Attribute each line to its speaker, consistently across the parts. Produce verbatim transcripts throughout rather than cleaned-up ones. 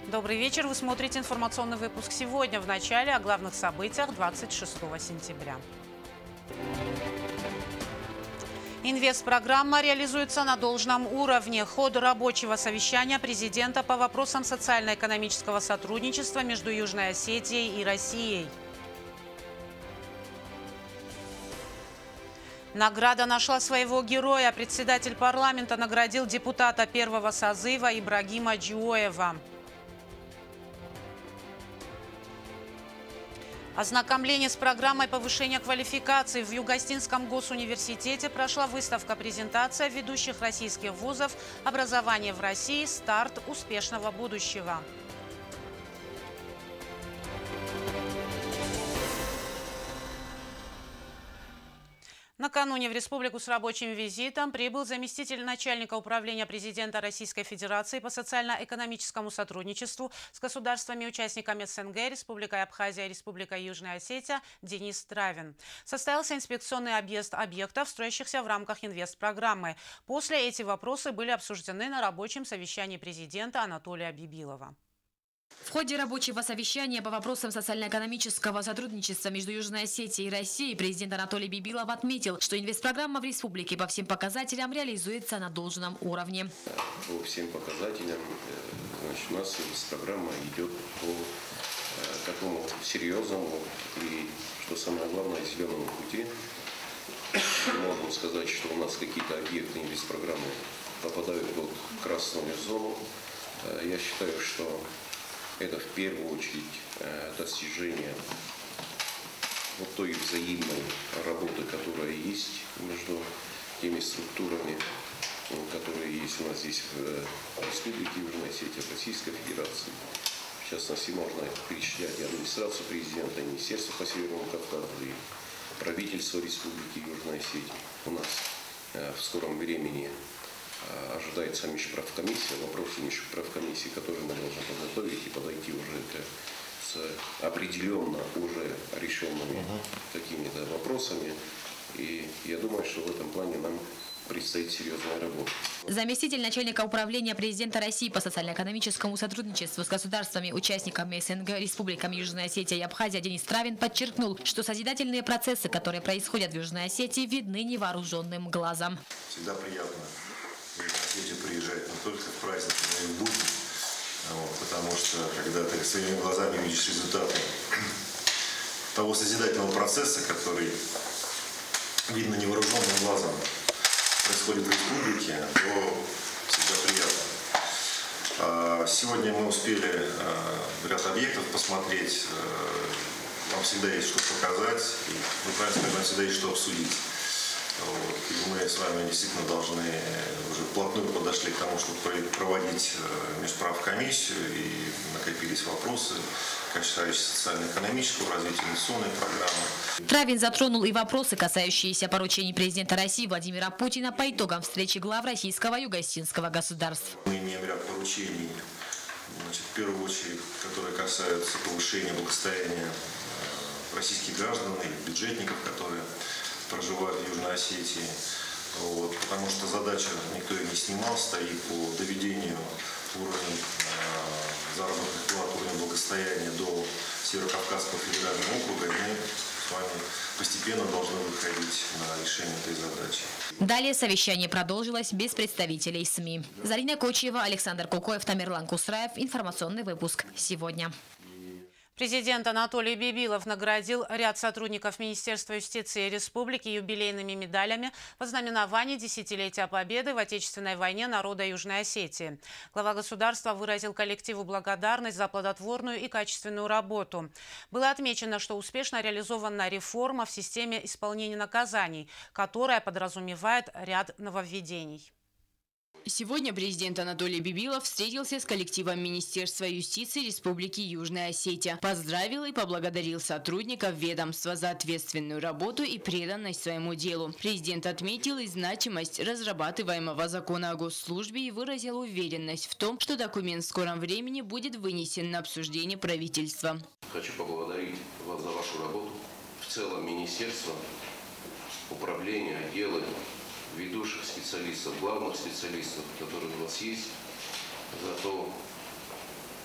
Speaker 1: Добрый вечер. Вы смотрите информационный выпуск сегодня. В начале о главных событиях двадцать шестого сентября. Инвестпрограмма реализуется на должном уровне. Ход рабочего совещания президента по вопросам социально-экономического сотрудничества между Южной Осетией и Россией. Награда нашла своего героя. Председатель парламента наградил депутата первого созыва Ибрагима Джиоева. Ознакомление с программой повышения квалификации. В Юго-Остинском госуниверситете прошла выставка-презентация ведущих российских вузов «Образование в России. Старт успешного будущего». Накануне в республику с рабочим визитом прибыл заместитель начальника управления президента Российской Федерации по социально-экономическому сотрудничеству с государствами-участниками СНГ, Республикой Абхазия и Республикой Южная Осетия Денис Травин. Состоялся инспекционный объезд объектов, строящихся в рамках инвестпрограммы. После эти вопросы были обсуждены на рабочем совещании президента Анатолия Бибилова.
Speaker 2: В ходе рабочего совещания по вопросам социально-экономического сотрудничества между Южной Осетией и Россией президент Анатолий Бибилов отметил, что инвестпрограмма в республике по всем показателям реализуется на должном уровне.
Speaker 3: По всем показателям значит, у нас инвестпрограмма идет по такому серьезному и, что самое главное, зеленому пути. Можно сказать, что у нас какие-то объекты инвестпрограммы попадают под красную зону. Я считаю, что это в первую очередь достижение вот той взаимной работы, которая есть между теми структурами, которые есть у нас здесь в Республике Южная Осетия, в Российской Федерации. В частности, можно перечислять и администрацию президента, и Министерство по Северному Кавказу, и правительство Республики Южная Осетия. У нас в скором времени ожидается межправкомиссия, вопросы межправкомиссии, которые мы должны подготовить и подойти уже к, с определенно уже решенными uh-huh. какими-то вопросами. И я думаю, что в этом плане нам предстоит серьезная работа.
Speaker 2: Заместитель начальника управления президента России по социально-экономическому сотрудничеству с государствами-участниками СНГ, республиками Южная Осетия и Абхазия Денис Травин подчеркнул, что созидательные процессы, которые происходят в Южной Осетии, видны невооруженным глазом.
Speaker 4: Всегда приятно люди приезжают не только в праздники, но и в будни, вот, потому что когда ты своими глазами видишь результаты того созидательного процесса, который видно невооруженным глазом происходит в республике, то всегда приятно. Сегодня мы успели ряд объектов посмотреть, нам всегда есть что показать, и, ну, правильно сказать, нам всегда есть что обсудить. Вот. И мы с вами действительно должны, уже вплотную подошли к тому, чтобы проводить межправкомиссию, и накопились вопросы, касающиеся социально-экономического развития, инвестиционной программы.
Speaker 2: Травин затронул и вопросы, касающиеся поручений президента России Владимира Путина по итогам встречи глав российского юго-остинского государства.
Speaker 4: Мы имеем ряд поручений, значит, в первую очередь, которые касаются повышения благосостояния российских граждан и бюджетников, которые проживают в Южной Осетии, вот, потому что задача, никто ее не снимал, стоит по доведению уровня э, заработных плат, уровня благосостояния до Северо-Кавказского федерального округа, и мы с вами постепенно должны выходить на решение этой задачи.
Speaker 2: Далее совещание продолжилось без представителей СМИ. Зарина Кочева, Александр Кукоев, Тамерлан Кусраев. Информационный выпуск сегодня.
Speaker 1: Президент Анатолий Бибилов наградил ряд сотрудников Министерства юстиции Республики юбилейными медалями в ознаменовании десятилетия победы в Отечественной войне народа Южной Осетии. Глава государства выразил коллективу благодарность за плодотворную и качественную работу. Было отмечено, что успешно реализована реформа в системе исполнения наказаний, которая подразумевает ряд нововведений.
Speaker 5: Сегодня президент Анатолий Бибилов встретился с коллективом Министерства юстиции Республики Южная Осетия, поздравил и поблагодарил сотрудников ведомства за ответственную работу и преданность своему делу. Президент отметил и значимость разрабатываемого закона о госслужбе и выразил уверенность в том, что документ в скором времени будет вынесен на обсуждение правительства.
Speaker 3: Хочу поблагодарить вас за вашу работу. В целом министерство, управление, отделы, ведущих специалистов, главных специалистов, которые у вас есть, за то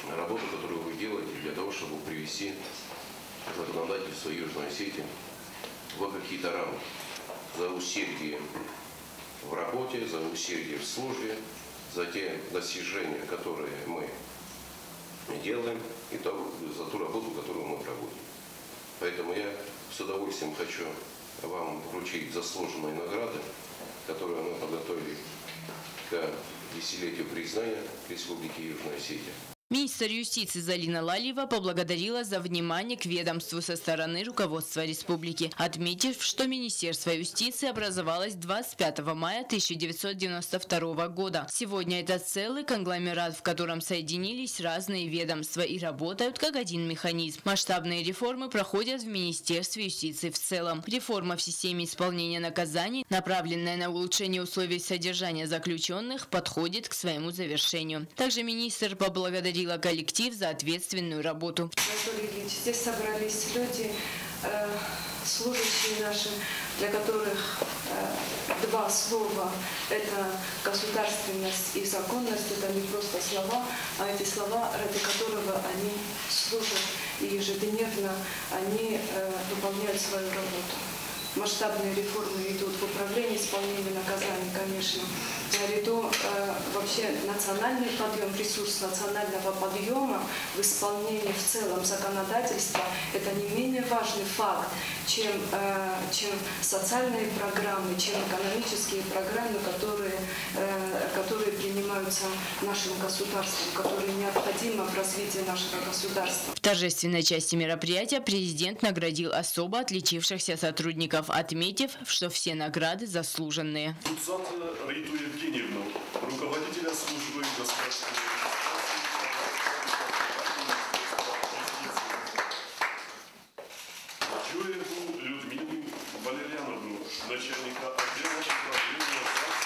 Speaker 3: работу, которую вы делаете для того, чтобы привести законодательство Южной Осетии в какие-то рамки. За усердие в работе, за усердие в службе, за те достижения, которые мы делаем, и за ту работу, которую мы проводим. Поэтому я с удовольствием хочу вам вручить заслуженные награды, которые мы подготовили к десятилетию признания Республики Южная Осетия.
Speaker 5: Министр юстиции Залина Лалиева поблагодарила за внимание к ведомству со стороны руководства республики, отметив, что Министерство юстиции образовалось двадцать пятого мая тысяча девятьсот девяносто второго года. Сегодня это целый конгломерат, в котором соединились разные ведомства и работают как один механизм. Масштабные реформы проходят в Министерстве юстиции в целом. Реформа в системе исполнения наказаний, направленная на улучшение условий содержания заключенных, подходит к своему завершению. Также министр поблагодарил коллектив за ответственную работу.
Speaker 6: Анатолий Ильич, здесь собрались люди, э, служащие наши, для которых э, два слова – это государственность и законность, это не просто слова, а эти слова, ради которого они служат, и ежедневно они э, выполняют свою работу. Масштабные реформы идут в управлении исполнения наказаний, конечно. Наряду э, вообще национальный подъем, ресурс национального подъема в исполнении в целом законодательства – это не менее важный факт, чем, э, чем социальные программы, чем экономические программы, которые, э, которые принимаются нашим государством, которые необходимы в развитии нашего государства.
Speaker 5: В торжественной части мероприятия президент наградил особо отличившихся сотрудников, отметив, что все награды заслуженные.
Speaker 7: Риту Евгеньевну, руководителя службы государственной администрации, Джуеву Людмилу Валерьяновну, начальника отдела управления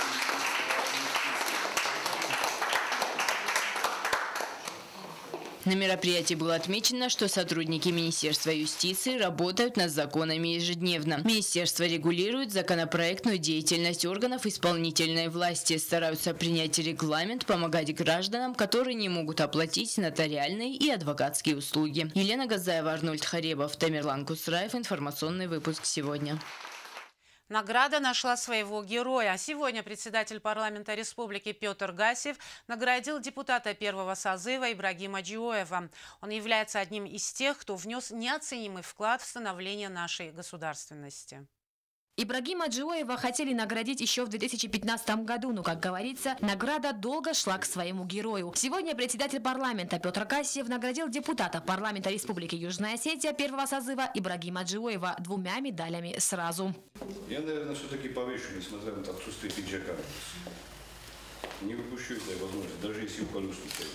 Speaker 5: На мероприятии было отмечено, что сотрудники Министерства юстиции работают над законами ежедневно. Министерство регулирует законопроектную деятельность органов исполнительной власти, стараются принять регламент, помогать гражданам, которые не могут оплатить нотариальные и адвокатские услуги. Елена Газаева, Арнольд Харебов, Тамерлан Кусраев. Информационный выпуск сегодня.
Speaker 1: Награда нашла своего героя. Сегодня председатель парламента республики Петр Гасиев наградил депутата первого созыва Ибрагима Джиоева. Он является одним из тех, кто внес неоценимый вклад в становление нашей государственности.
Speaker 2: Ибрагима Джиоева хотели наградить еще в две тысячи пятнадцатом году, но, как говорится, награда долго шла к своему герою. Сегодня председатель парламента Петр Гасиев наградил депутата парламента Республики Южная Осетия первого созыва Ибрагима Джиоева двумя медалями сразу.
Speaker 8: Я, наверное, все-таки повышу, несмотря на отсутствие пиджака. Не выпущу этой возможности, даже если уколюсь.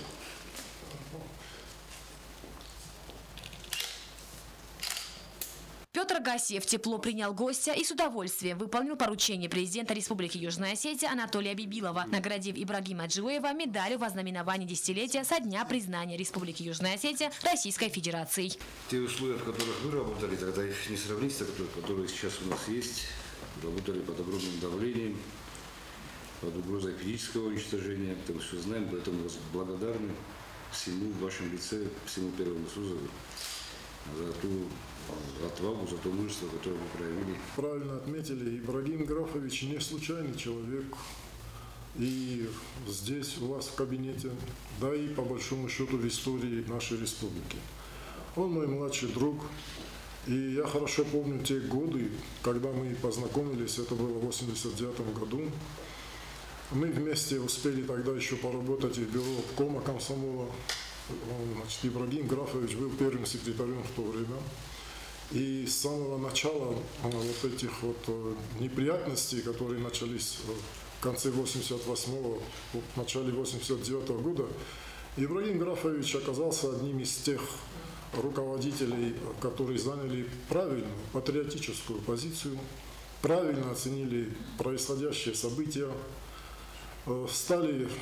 Speaker 2: Петр Гасиев тепло принял гостя и с удовольствием выполнил поручение президента Республики Южная Осетия Анатолия Бибилова, наградив Ибрагима Джиоева медалью во знаменовании десятилетия со дня признания Республики Южная Осетия Российской Федерацией.
Speaker 8: Те условия, в которых вы работали, тогда их не сравнить с теми, которые сейчас у нас есть. Работали под огромным давлением, под угрозой физического уничтожения. Мы все знаем, поэтому вас благодарны всему в вашем лице, всему первому созыву за ту отвагу, за то мужество, которое вы проявили.
Speaker 9: Правильно отметили, Ибрагим Графович не случайный человек. И здесь у вас в кабинете, да и по большому счету в истории нашей республики. Он мой младший друг. И я хорошо помню те годы, когда мы познакомились, это было в восемьдесят девятом году. Мы вместе успели тогда еще поработать в бюро обкома комсомола. Значит, Ибрагим Графович был первым секретарем в то время. И с самого начала вот этих вот неприятностей, которые начались в конце восемьдесят восьмого, в начале восемьдесят девятого года, Ибрагим Графович оказался одним из тех руководителей, которые заняли правильную патриотическую позицию, правильно оценили происходящие события, стали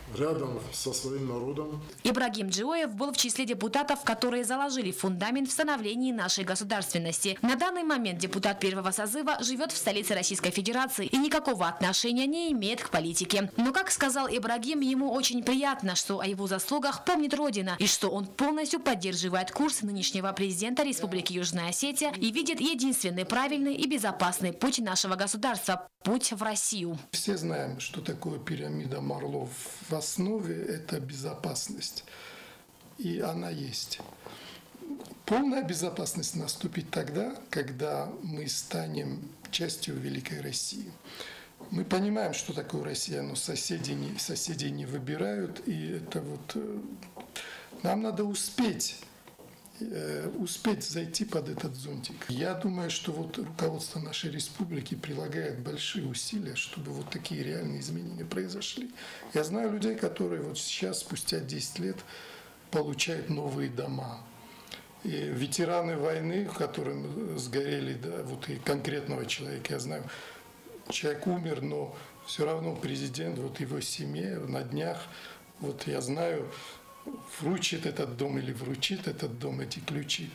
Speaker 9: рядом со своим народом.
Speaker 2: Ибрагим Джиоев был в числе депутатов, которые заложили фундамент в становлении нашей государственности. На данный момент депутат первого созыва живет в столице Российской Федерации и никакого отношения не имеет к политике. Но, как сказал Ибрагим, ему очень приятно, что о его заслугах помнит Родина и что он полностью поддерживает курс нынешнего президента Республики Южная Осетия и видит единственный правильный и безопасный путь нашего государства – путь в Россию.
Speaker 10: Все знаем, что такое пирамида Марло. В основе это безопасность, и она есть. Полная безопасность наступит тогда, когда мы станем частью Великой России. Мы понимаем, что такое Россия, но соседи не, соседи не выбирают, и это вот нам надо успеть. успеть зайти под этот зонтик. Я думаю, что вот руководство нашей республики прилагает большие усилия, чтобы вот такие реальные изменения произошли. Я знаю людей, которые вот сейчас, спустя десять лет, получают новые дома. И ветераны войны, которым сгорели, да, вот и конкретного человека, я знаю, человек умер, но все равно президент, вот его семье на днях, вот я знаю, вручит этот дом или вручит этот дом, эти ключи.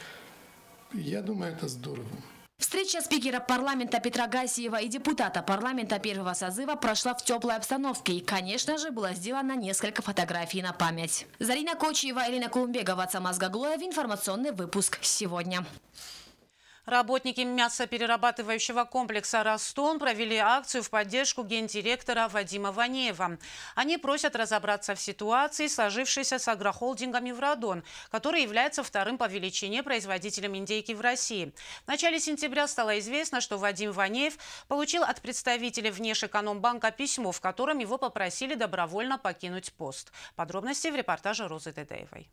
Speaker 10: Я думаю, это здорово.
Speaker 2: Встреча спикера парламента Петра Гасиева и депутата парламента первого созыва прошла в теплой обстановке. И, конечно же, было сделано несколько фотографий на память. Зарина Кочиева, Элина Кулумбегова, Самаз Гаглоев. Информационный выпуск сегодня.
Speaker 1: Работники мясоперерабатывающего комплекса «Ростон» провели акцию в поддержку гендиректора Вадима Ванеева. Они просят разобраться в ситуации, сложившейся с агрохолдингом «Евродон», который является вторым по величине производителем индейки в России. В начале сентября стало известно, что Вадим Ванеев получил от представителей Внешэкономбанка письмо, в котором его попросили добровольно покинуть пост. Подробности в репортаже Розы Тедеевой.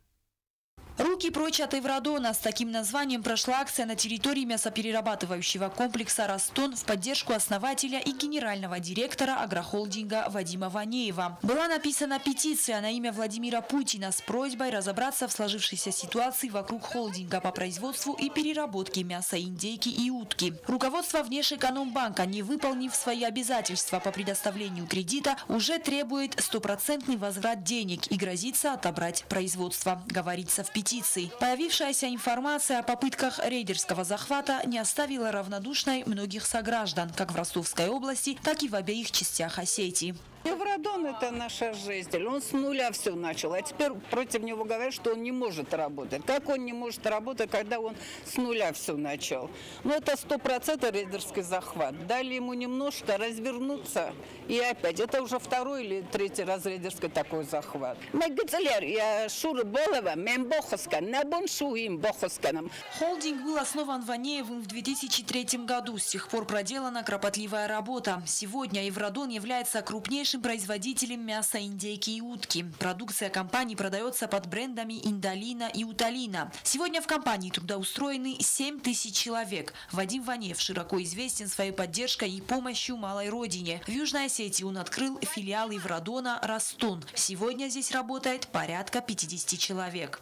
Speaker 11: Руки прочь от Евродона. С таким названием прошла акция на территории мясоперерабатывающего комплекса «Ростон» в поддержку основателя и генерального директора агрохолдинга Вадима Ванеева. Была написана петиция на имя Владимира Путина с просьбой разобраться в сложившейся ситуации вокруг холдинга по производству и переработке мяса индейки и утки. Руководство Внешэкономбанка, не выполнив свои обязательства по предоставлению кредита, уже требует стопроцентный возврат денег и грозится отобрать производство, говорится в петиции. Появившаяся информация о попытках рейдерского захвата не оставила равнодушной многих сограждан, как в Ростовской области, так и в обеих частях Осетии.
Speaker 12: Евродон – это наша жизнь. Он с нуля все начал, а теперь против него говорят, что он не может работать. Как он не может работать, когда он с нуля все начал? Ну, это сто процентов рейдерский захват. Дали ему немножко развернуться, и опять. Это уже второй или третий раз рейдерский такой захват.
Speaker 11: Холдинг был основан Ванеевым в две тысячи третьем году. С тех пор проделана кропотливая работа. Сегодня Евродон является крупнейшим производителем мяса индейки и утки. Продукция компании продается под брендами Индолина и Уталина. Сегодня в компании трудоустроены семь тысяч человек. Вадим Ванеев широко известен своей поддержкой и помощью малой родине. В Южной Осетии он открыл филиал Евродона «Ростон». Сегодня здесь работает порядка пятидесяти человек.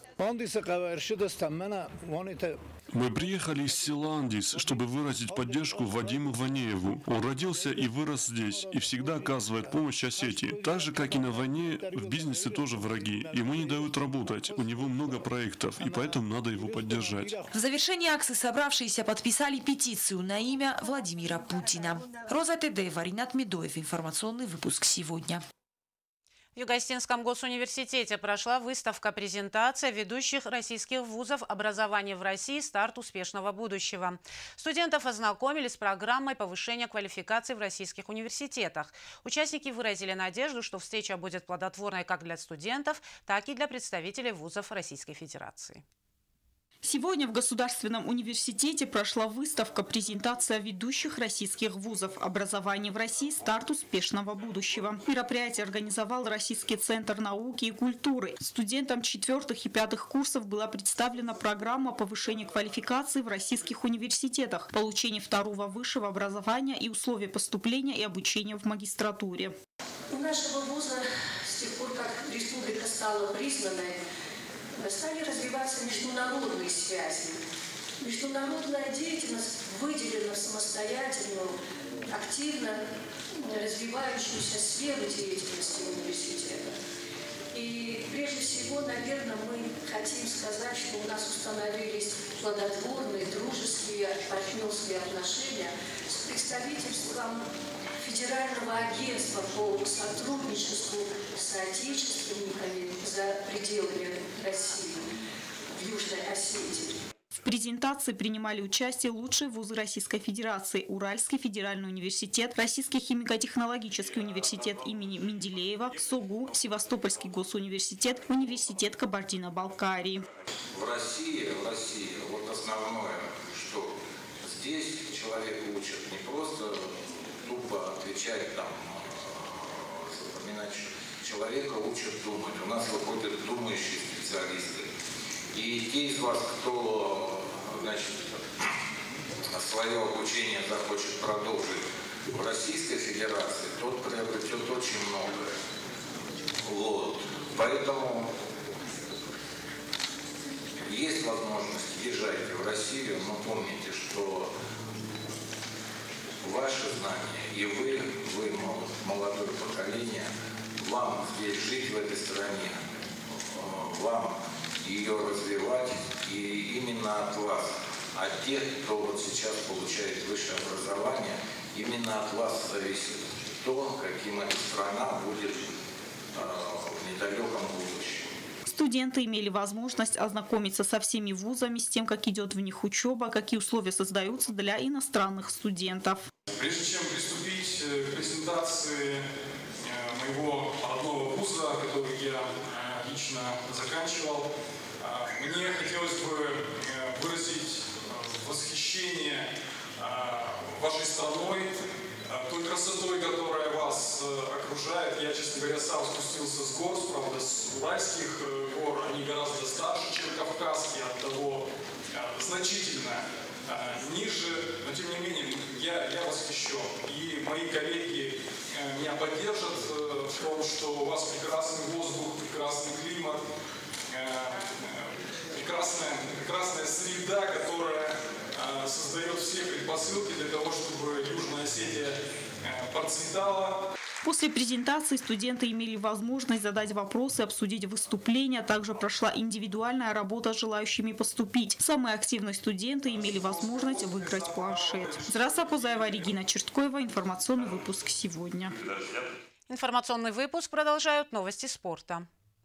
Speaker 7: Мы приехали из села Андис, чтобы выразить поддержку Вадиму Ванееву. Он родился и вырос здесь, и всегда оказывает помощь Осетии. Так же, как и на войне, в бизнесе тоже враги. Ему не дают работать, у него много проектов, и поэтому надо его поддержать.
Speaker 11: В завершении акции собравшиеся подписали петицию на имя Владимира Путина. Роза Тедеева, Ринат Медоев. Информационный выпуск сегодня.
Speaker 1: В Юго-Осетинском госуниверситете прошла выставка-презентация ведущих российских вузов «Образование в России. Старт успешного будущего». Студентов ознакомили с программой повышения квалификации в российских университетах. Участники выразили надежду, что встреча будет плодотворной как для студентов, так и для представителей вузов Российской Федерации.
Speaker 13: Сегодня в Государственном университете прошла выставка «Презентация ведущих российских вузов. Образование в России. Старт успешного будущего». Мероприятие организовал Российский центр науки и культуры. Студентам четвертых и пятых курсов была представлена программа повышения квалификации в российских университетах, получение второго высшего образования и условия поступления и обучения в магистратуре.
Speaker 14: У нашего вуза с тех пор, как республика стала признанной, стали развиваться международные связи. Международная деятельность выделена в самостоятельную, активно развивающуюся сферу деятельности университета. И прежде всего, наверное, мы хотим сказать, что у нас установились плодотворные, дружеские, партнерские отношения с представительством Федерального агентства по сотрудничеству с соотечественниками за пределами России в Южной Осетии.
Speaker 13: В презентации принимали участие лучшие вузы Российской Федерации: Уральский федеральный университет, Российский химико-технологический университет имени Менделеева, СОГУ, Севастопольский госуниверситет, Университет Кабардино-Балкарии.
Speaker 15: В России, в России вот основное, что здесь человек учат не просто тупо отвечать, там, запоминать, человека учат думать. У нас выходят думающие специалисты. И те из вас, кто, значит, свое обучение захочет продолжить в Российской Федерации, тот приобретет очень многое. Вот. Поэтому есть возможность, езжайте в Россию, но помните, что ваши знания и вы, вы молодое поколение, вам здесь жить в этой стране, вам ее развивать, и именно от вас, от тех, кто вот сейчас получает высшее образование, именно от вас зависит то, каким эта страна будет э, в недалеком будущем.
Speaker 13: Студенты имели возможность ознакомиться со всеми вузами, с тем, как идет в них учеба, какие условия создаются для иностранных студентов.
Speaker 16: Прежде чем приступить к презентации моего родного вуза, который я лично заканчивал, мне хотелось бы выразить восхищение вашей страной, той красотой, которая вас окружает. Я, честно говоря, сам спустился с гор, правда, с уральских гор. Они гораздо старше, чем кавказские, оттого значительно ниже. Но, тем не менее, я, я восхищен. И мои коллеги меня поддержат в том, что у вас прекрасный воздух, прекрасный климат, прекрасная, прекрасная среда, которая э, создает все предпосылки для того, чтобы Южная Осетия э, процветала.
Speaker 13: После презентации студенты имели возможность задать вопросы, обсудить выступления. Также прошла индивидуальная работа с желающими поступить. Самые активные студенты имели возможность выиграть планшет. Здравствуйте, Позаева, Регина Черткоева. Информационный выпуск сегодня.
Speaker 1: Информационный выпуск продолжают новости спорта.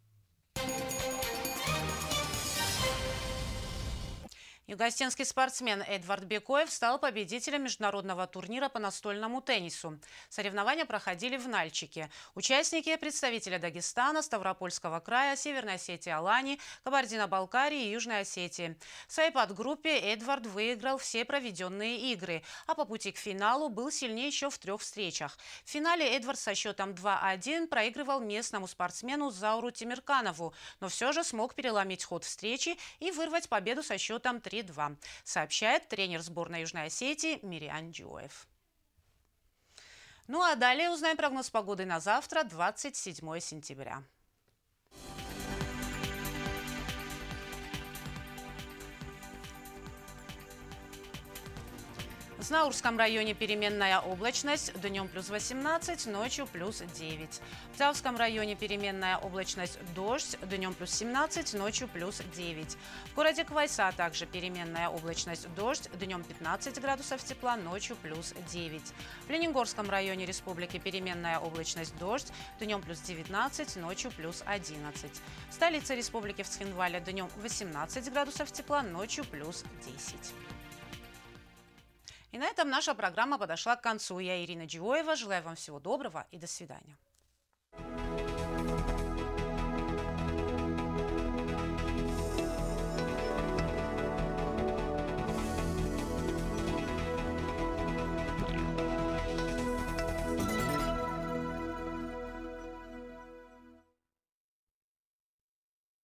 Speaker 1: Югостинский спортсмен Эдвард Бекоев стал победителем международного турнира по настольному теннису. Соревнования проходили в Нальчике. Участники – представители Дагестана, Ставропольского края, Северной Осетии, Алании, Кабардино-Балкарии и Южной Осетии. В своей подгруппе Эдвард выиграл все проведенные игры, а по пути к финалу был сильнее еще в трех встречах. В финале Эдвард со счетом два-один проигрывал местному спортсмену Зауру Тимирканову, но все же смог переломить ход встречи и вырвать победу со счетом три-два, сообщает тренер сборной Южной Осетии Мириан Джоев. Ну а далее узнаем прогноз погоды на завтра, двадцать седьмое сентября. В Знаурском районе переменная облачность, днем плюс восемнадцать, ночью плюс девять. В Тявском районе переменная облачность, дождь, днем плюс семнадцать, ночью плюс девять. В городе Квайса также переменная облачность, дождь, днем пятнадцать градусов тепла, ночью плюс девять. В Лениногорском районе республики переменная облачность, дождь, днем плюс девятнадцать, ночью плюс одиннадцать. В столице республики в Цхинвале днем восемнадцать градусов тепла, ночью плюс десять. И на этом наша программа подошла к концу. Я Ирина Джиоева. Желаю вам всего доброго и до свидания.